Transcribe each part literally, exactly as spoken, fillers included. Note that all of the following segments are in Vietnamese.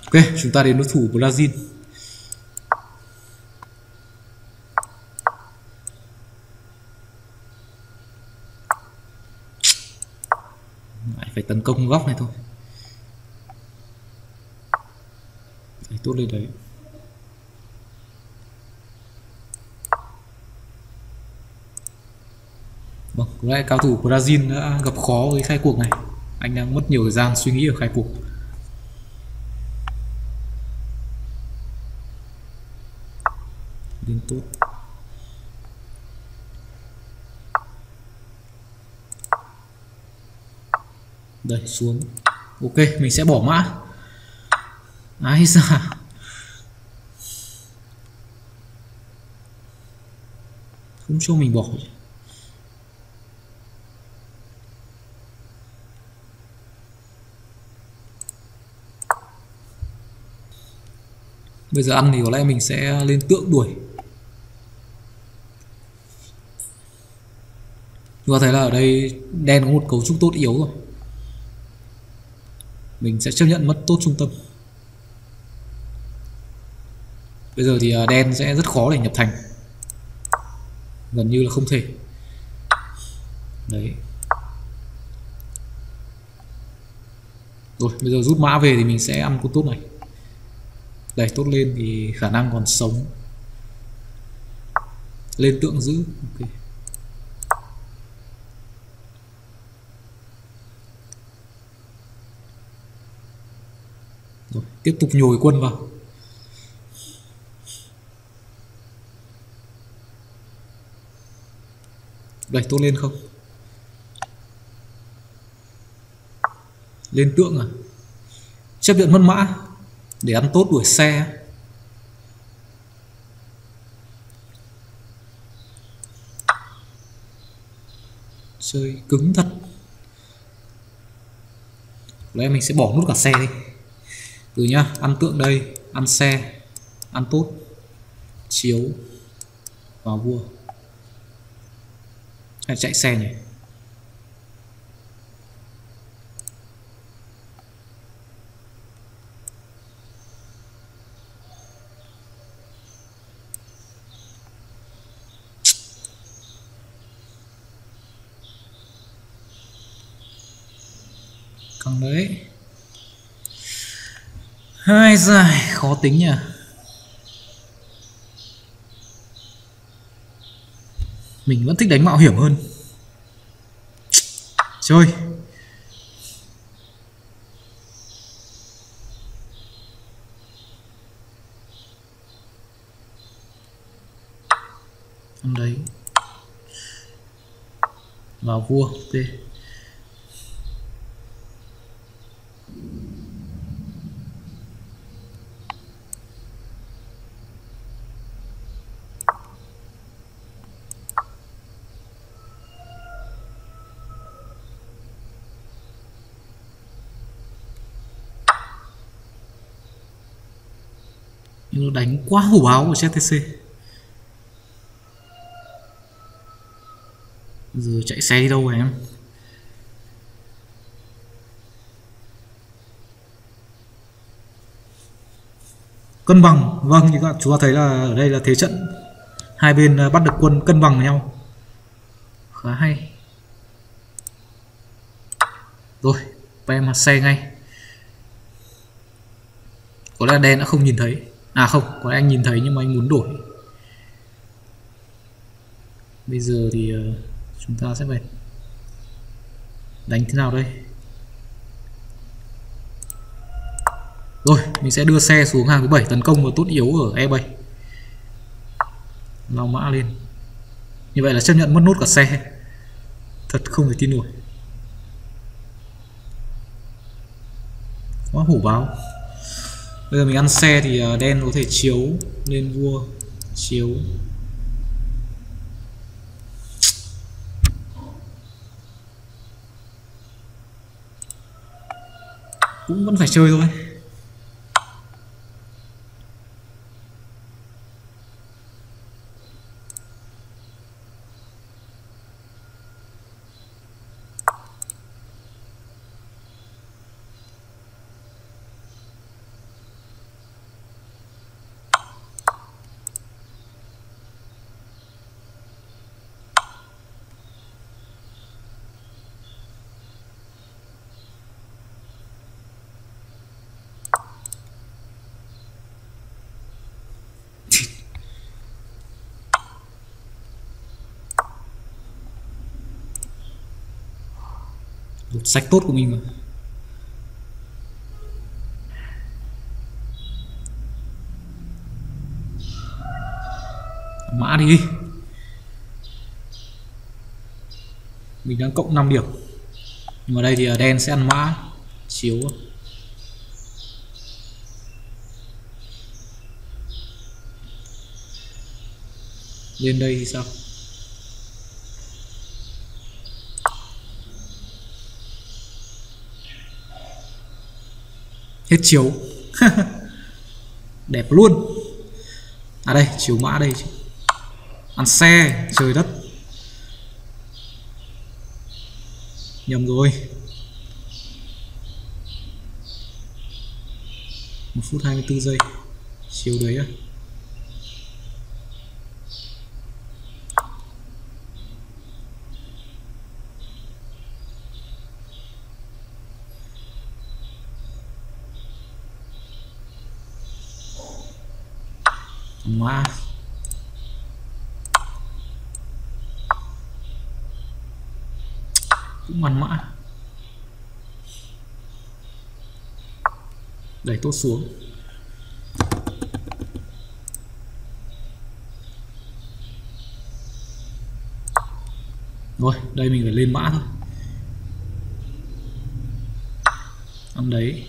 Ok, chúng ta đến đối thủ Brazil. Lại phải tấn công góc này thôi. Phải tốt lên đấy. Vâng, có lẽ cao thủ Brazil đã gặp khó với khai cuộc này. Anh đang mất nhiều thời gian suy nghĩ ở khai cuộc. Đến tốt. Đây, xuống. Ok, mình sẽ bỏ mã. Ái da. Không cho mình bỏ. Bây giờ ăn thì có lẽ mình sẽ lên tượng đuổi. Chúng ta thấy là ở đây đen có một cấu trúc tốt yếu rồi. Mình sẽ chấp nhận mất tốt trung tâm. Bây giờ thì đen sẽ rất khó để nhập thành. Gần như là không thể. Đấy. Rồi, bây giờ rút mã về thì mình sẽ ăn con tốt này. Đây, tốt lên thì khả năng còn sống. Lên tượng giữ. Ok. Rồi, tiếp tục nhồi quân vào. Đây, tốt lên không? Lên tượng à? Chấp nhận mất mã để ăn tốt đuổi xe. Chơi cứng thật. Đấy, mình sẽ bỏ nút cả xe đi. Từ nhá, ăn tượng đây, ăn xe, ăn tốt, chiếu, vào vua. Hay chạy xe nhỉ? Căng đấy. Hai dài khó tính nhỉ. Mình vẫn thích đánh mạo hiểm hơn. Chơi. Ăn đấy. Vào vua. Ok. Nhưng nó đánh quá hổ báo của xê tê xê. Giờ chạy xe đi đâu rồi em? Cân bằng. Vâng, như các bạn chúng ta thấy là ở đây là thế trận hai bên bắt được quân cân bằng với nhau. Khá hay. Rồi, pem xe ngay. Có lẽ đen đã không nhìn thấy. À không, có lẽ anh nhìn thấy nhưng mà anh muốn đổi. Bây giờ thì uh, chúng ta sẽ phải đánh thế nào đây? Rồi, mình sẽ đưa xe xuống hàng thứ bảy, tấn công vào tốt yếu ở e bảy. Lao mã lên. Như vậy là chấp nhận mất nốt cả xe. Thật không thể tin nổi. Quá hổ báo. Bây giờ mình ăn xe thì đen có thể chiếu lên vua. Chiếu. Cũng vẫn phải chơi thôi. Lột sạch tốt của mình mà. Mã đi. Mình đang cộng năm điểm. Nhưng mà đây thì đen sẽ ăn mã. Chiếu. Lên đây thì sao? Hết chiếu. Đẹp luôn. À đây, chiếu mã đây. Ăn xe, trời đất. Nhầm rồi. Một phút hai mươi tư giây. Chiếu đấy á. Mã. Cũng ăn mã. Đẩy tốt xuống. Rồi, đây mình phải lên mã thôi. Ăn đấy.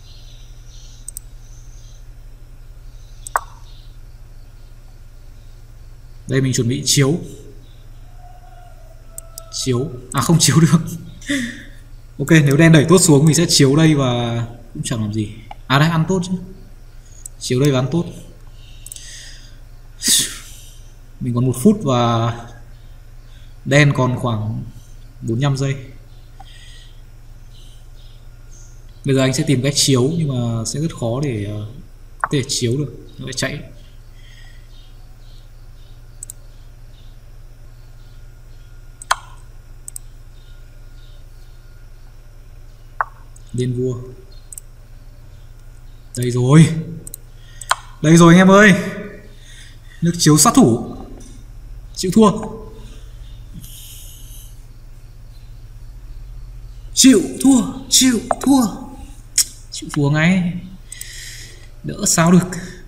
Đây mình chuẩn bị chiếu. Chiếu. À không chiếu được. Ok, nếu đen đẩy tốt xuống mình sẽ chiếu đây và cũng chẳng làm gì. À đây, ăn tốt chứ. Chiếu đây và ăn tốt. Mình còn một phút và đen còn khoảng bốn mươi lăm giây. Bây giờ anh sẽ tìm cách chiếu nhưng mà sẽ rất khó để có thể chiếu được. Nó phải chạy. Lên vua. Đây rồi. Đây rồi anh em ơi. Nước chiếu sát thủ. Chịu thua. Chịu thua. Chịu thua. Chịu thua ngay. Đỡ sao được.